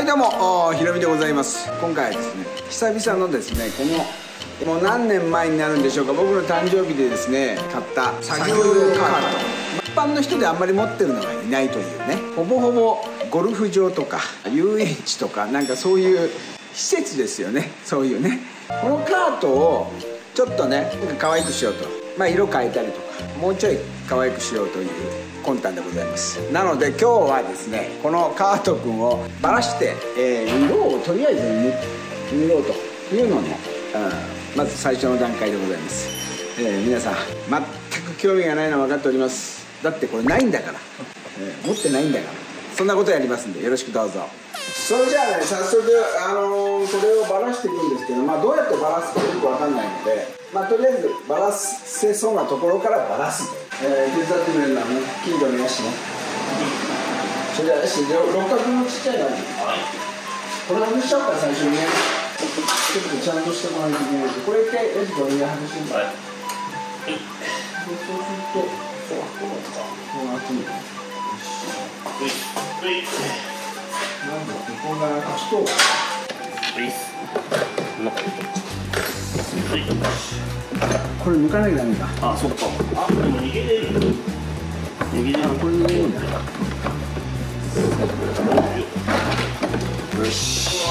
はいどうも、ひろみでございます。今回はですね、久々のですね、このもう何年前になるんでしょうか、僕の誕生日でですね買った作業用カート。一般の人であんまり持ってるのがいないというね、ほぼほぼゴルフ場とか遊園地とかなんかそういう施設ですよね。そういうね、このカートをちょっとね可愛くしようと、色変えたりとかもうちょい可愛くしようという魂胆でございます。なので今日はですね、このカート君をばらして、色をとりあえず塗ろうというのね、まず最初の段階でございます。皆さん全く興味がないのは分かっております。だってこれないんだから、持ってないんだから、そんなことやりますんでよろしくどうぞ。それじゃあね、早速、これをばらしていくんですけど、どうやってばらすかよく分かんないので、とりあえずばらせそうなところからばらすと。手伝ってくれるのはね、近所のヤシね。それじゃあヤシ、六角のちっちゃいのある。これ外しちゃうから最初にね、ちょっとちゃんとしてもらわないといけないんで、これ一回ヤシこれで外してみて。はい。でそうすると、こう集めて。なんだ、ここが開くと。これ抜かなきゃダメか。あ、そっか。でも逃げれる。逃げれる。これ逃げれるんだ。よし。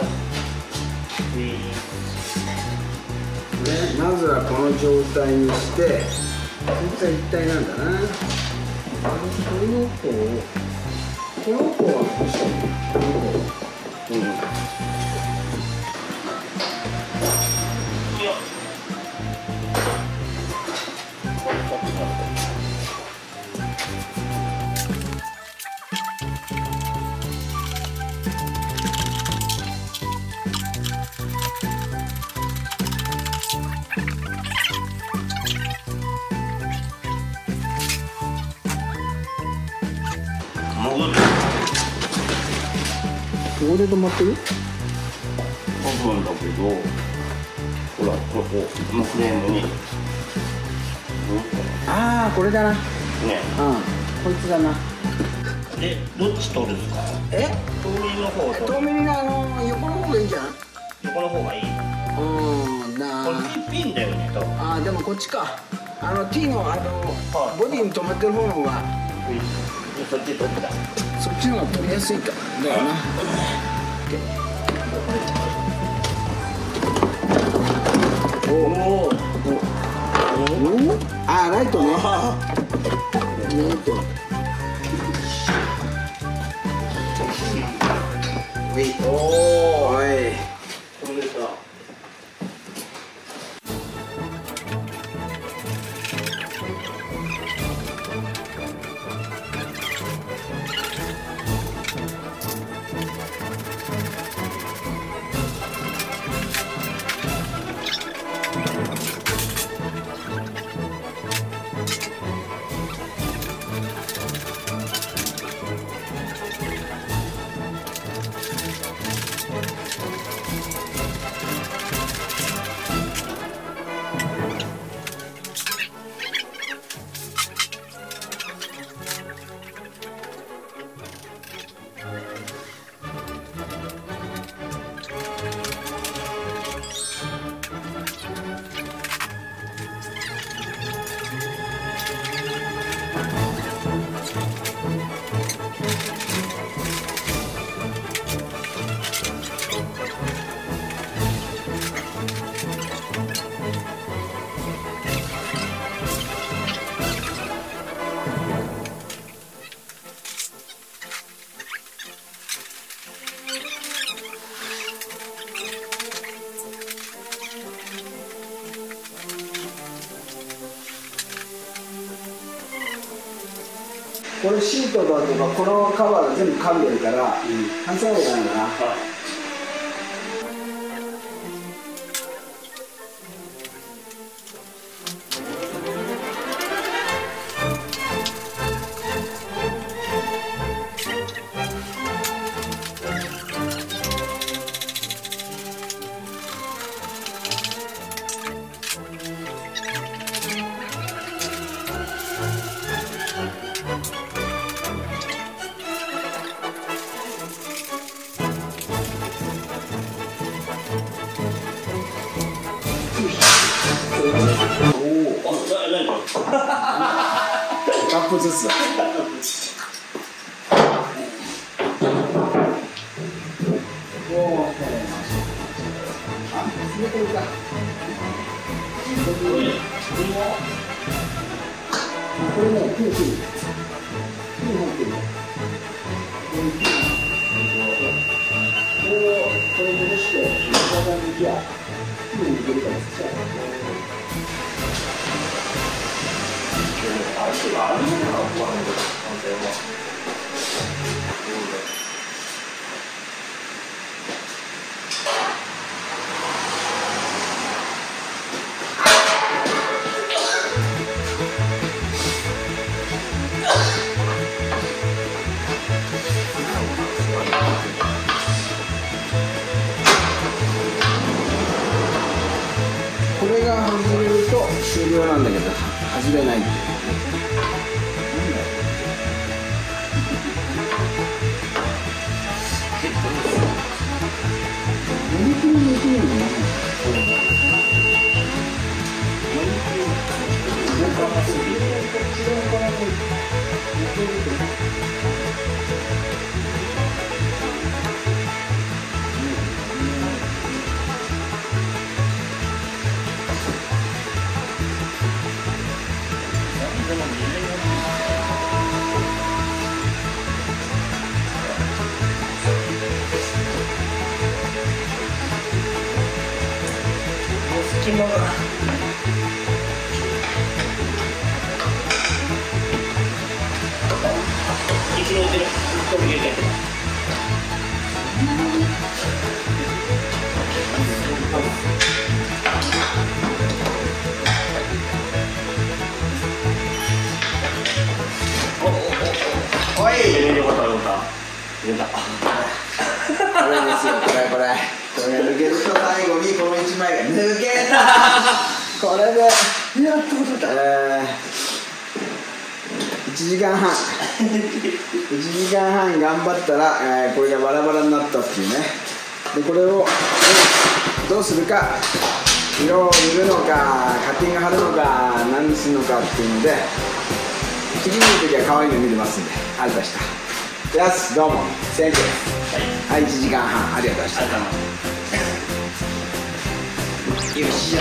まずはこの状態にして、こいつは一体なんだな。この子はどうしたの？この子。ここで止まってる？ 多分だけど、ほら、このフレームに。 ああ、これだな。ね。こいつだな。 で、どっち取るんですか？透明の方。 透明な横の方がいいんじゃない？ 横の方がいい。これピンだよね、多分。 ああ、でもこっちか。T のボディに止まってる方の方が。 そっち取った。 そっちの方が取りやすいか。だよな。おお。あ、ライトね。おお、はい。 これさ。 これシートだとかこのカバーが全部噛んでるから外さなきゃなんだな。 歩ずつだ。これね、9入ってる。これ戻して、体にじゃあ、9に入れるからちっちゃい。これが外れると終了なんだけど、外れないっていうね。何キロできるのね。 隙間が一度出る飛び出ておい。 よかったよかった出た。 これですよ、これ抜けると最後にこの1枚が抜けた。これでやっとことだ。1時間半1時間半頑張ったら、これがバラバラになったっていうね。でこれを、どうするか、色を塗るのかカッティング貼るのか何するのかっていうので、次見るときは可愛いの見れますんで。ありがとうございました。やす、どうもセンキュー。はい、1時間半ありがとうございました。よし。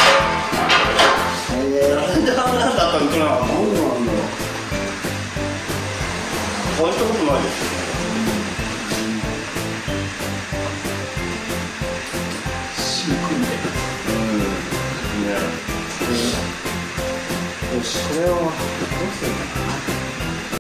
なんであんなだったのかな。 なんでなんだろう。 こうしたことないですよ。 シンクみたいな。よし、これをどうするかな。